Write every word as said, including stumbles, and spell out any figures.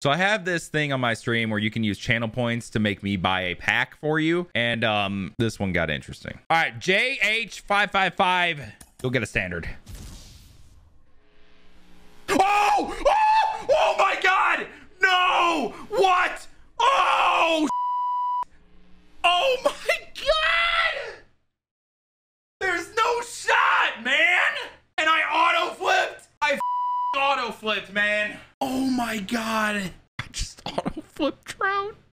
So I have this thing on my stream where you can use channel points to make me buy a pack for you. And um, this one got interesting. All right, J H five five five. You'll get a standard. Oh! Oh! Oh my God! No! What? Oh! Oh my God! There's no shot, man! And I auto flipped. I auto flipped, man. Oh my God! I just auto flipped Trout.